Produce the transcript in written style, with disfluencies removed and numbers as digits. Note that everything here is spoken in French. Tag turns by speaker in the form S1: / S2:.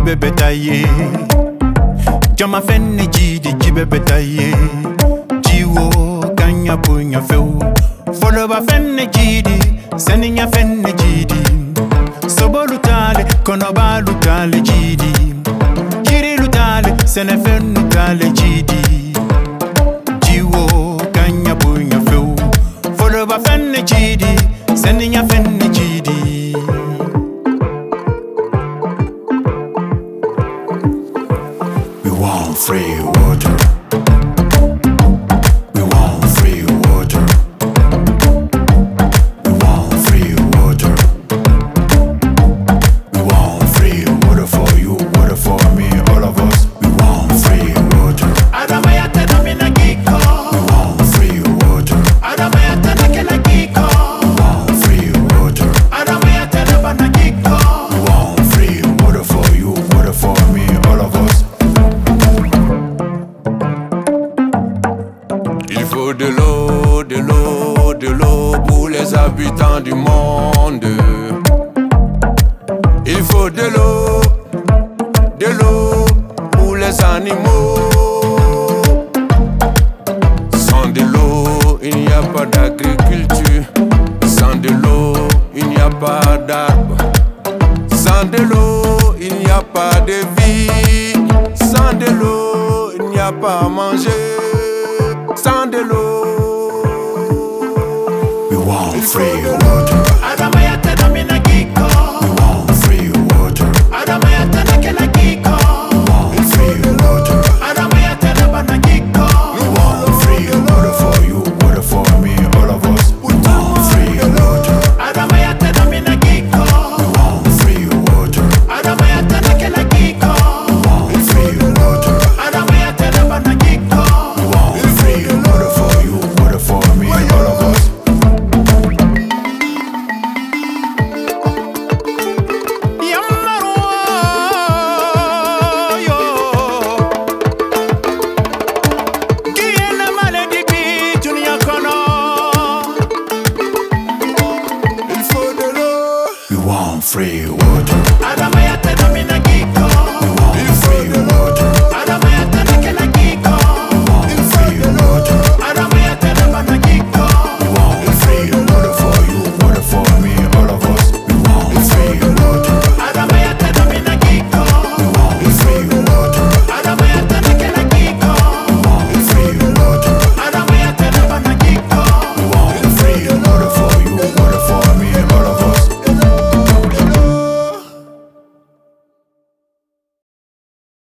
S1: bébé taillé. Jama fenne jidi bébé taillé. Jiwo kanya punya feu. Follow ba fenne jidi, seninya fenne jidi. Sobolutale, konoba lutale jidi. Jiri lutale, sene fenne lutale jidi. Jiwo kanya punya feu. Follow ba fenne jidi, seninya fenne jidi. We want free water. We want free water. We want free water. We want free water for you, water for me, all of us. We want free water.
S2: Adamayate domina kiko.
S1: We want free water.
S2: Adamayate nakela kiko.
S1: We want free water.
S2: Adamayate labana kiko.
S1: We want free water for you, water for me, all of us.
S3: Il faut de l'eau, de l'eau, de l'eau pour les habitants du monde. Il faut de l'eau pour les animaux. Sans de l'eau, il n'y a pas d'agriculture. Sans de l'eau, il n'y a pas d'arbres. Sans de l'eau, il n'y a pas de vie. Sans de l'eau, il n'y a pas à manger. Sans de l'eau,
S1: We want free water.